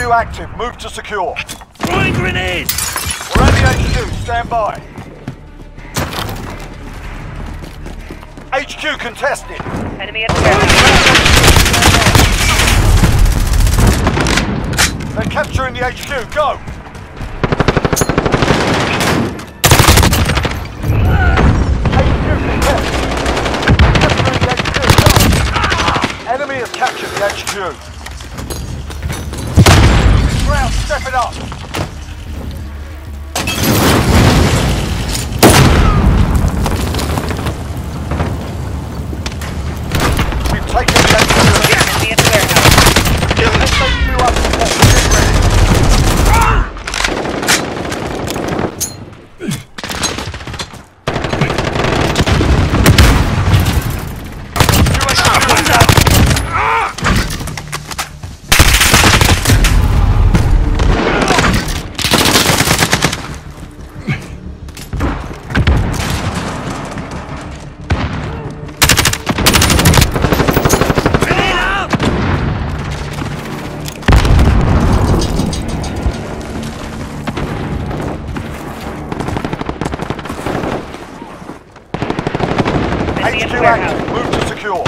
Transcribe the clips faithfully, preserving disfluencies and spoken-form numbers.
Q active. Move to secure. Throwing grenade! We're at the H Q. Stand by. H Q contested. Enemy at the warehouse. They're capturing the H Q. Go! H Q contested. Capturing the H Q. Go! Enemy has captured the H Q. Ground, step it up. We've taken the H Q. Enemy at the warehouse. Let's take you up. Get ready. H Q active. Move to secure.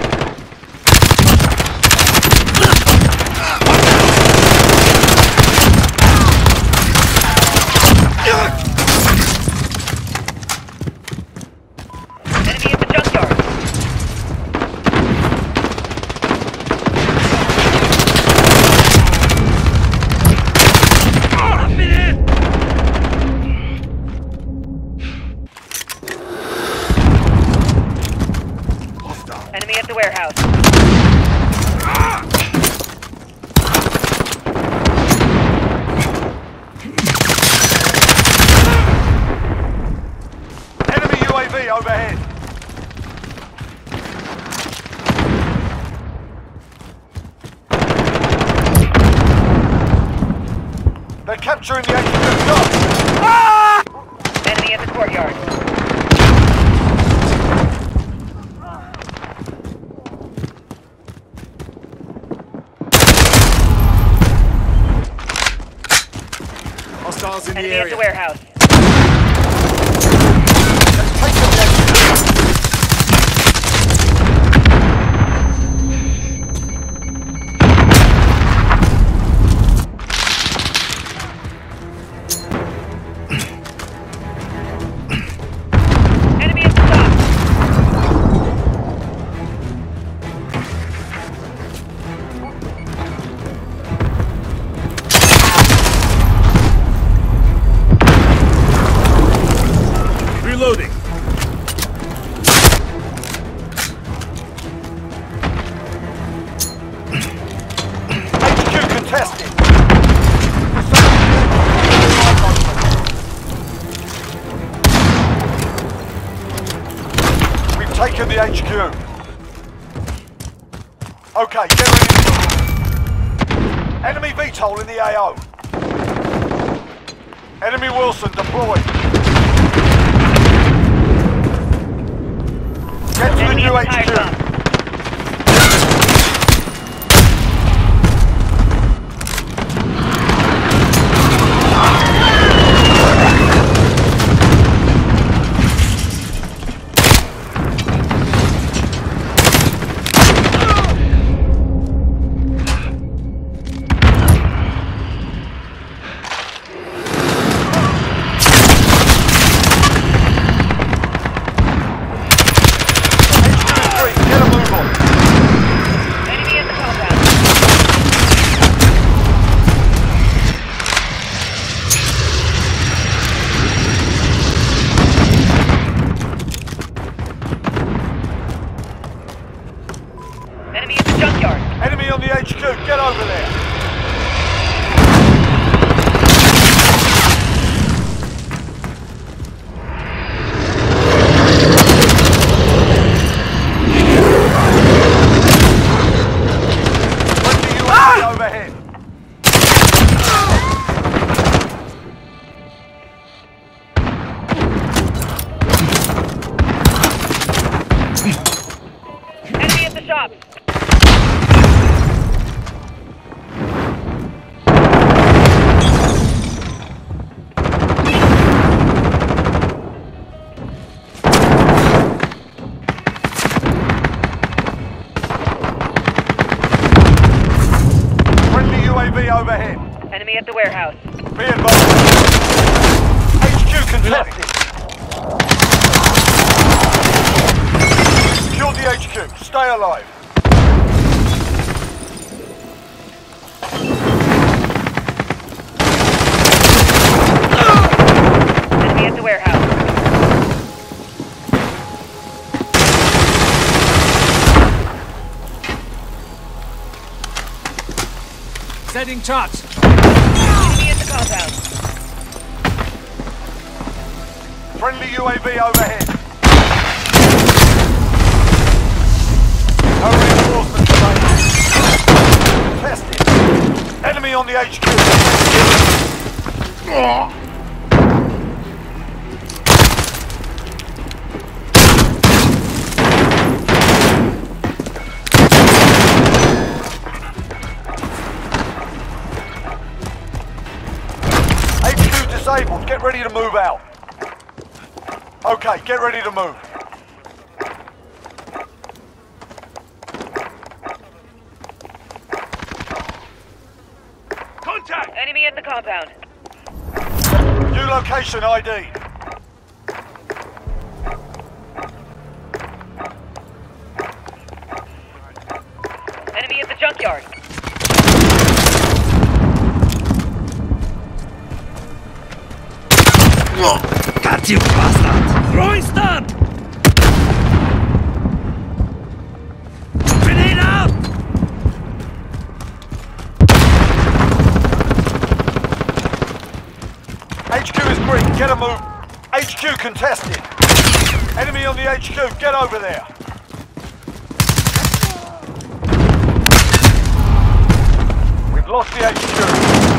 Enemy at the junkyard. Up in it! Enemy at the warehouse. Enemy U A V overhead. They're capturing the H Q. Go! Ah! Enemy at the courtyard. Hostiles in Enemy the at area. the warehouse. Take them the H Q. Enemy at the top. Reloading. H Q contested. We've taken the H Q. Okay, get ready. Enemy V TOL in the A O. Enemy Wilson deployed. Get to the Enemy new at the H Q. tire pump. H Q, get over there. Overhead. Enemy at the shop. overhead. Enemy at the warehouse. Be advised. H Q contested. Secure the H Q. Stay alive. Enemy at the warehouse. Setting charge. Enemy at the compound. Friendly U A V overhead. No reinforcements available. Tested. Enemy on the H Q. Disabled. Get ready to move out. Okay, get ready to move. Contact! Enemy at the compound. New location I D. Enemy at the junkyard. Got you, bastard! Throwing stun! Grenade out! H Q is green. Get a move. H Q contested. Enemy on the H Q. Get over there. We've lost the H Q.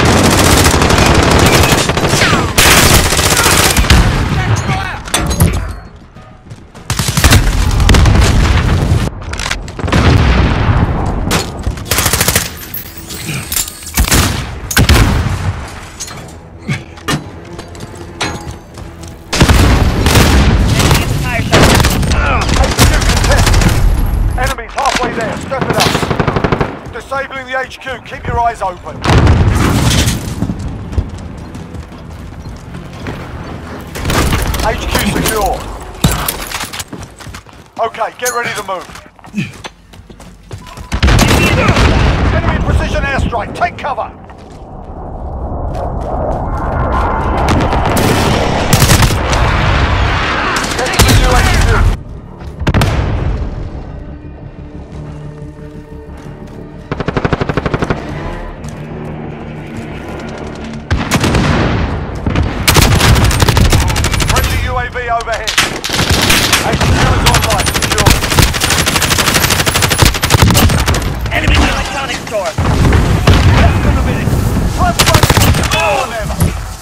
Disabling the H Q, keep your eyes open. H Q secure. Okay, get ready to move. Enemy precision airstrike, take cover. Get to the new H Q. Overhead. H Q is online, secure. Enemy electronics store. Less than a minute. Time to run. Oh, never.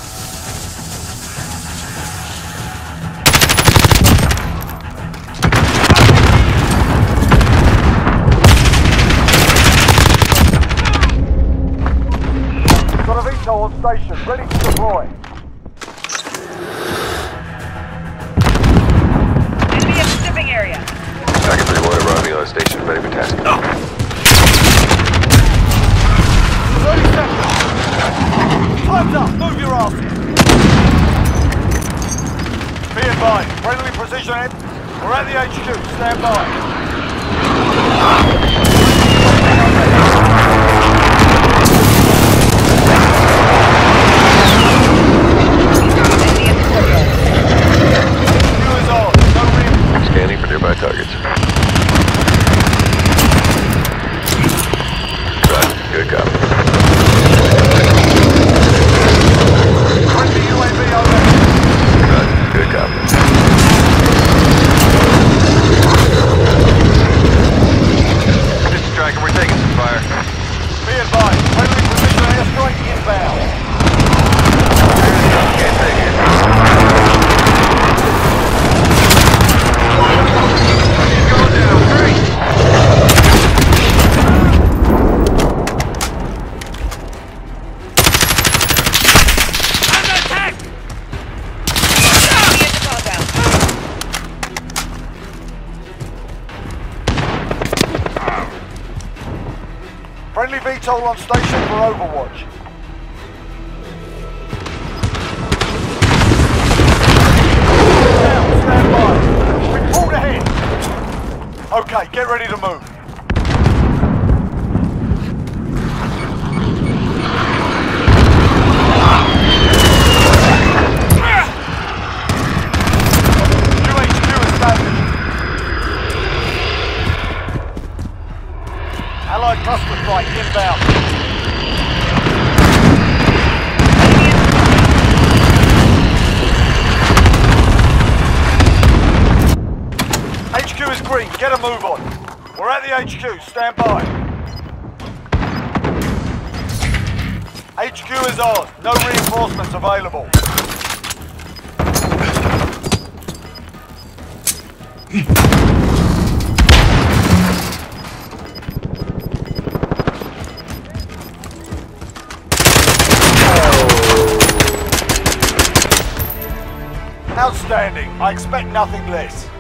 Got a V T O on station, ready to deploy. Area. Packet three one arriving on station, ready for task. Oh. thirty seconds. Time's up. Move your ass. Be advised. Friendly precision head. We're at the H Q. Stand by. H Q is on. No real. Scanning for nearby targets. Right, good copy. Friendly U A V over. Right, good copy. This is Striker, we're taking some fire. Be advised. Friendly precision airstrike inbound. Can't take it. Friendly V TOL on station for overwatch. Now, stand by. We've pulled ahead. Okay, get ready to move. U H Q established. Allied cluster strike inbound. H Q is green, get a move on. We're at the H Q, stand by. H Q is on, no reinforcements available. Outstanding, I expect nothing less.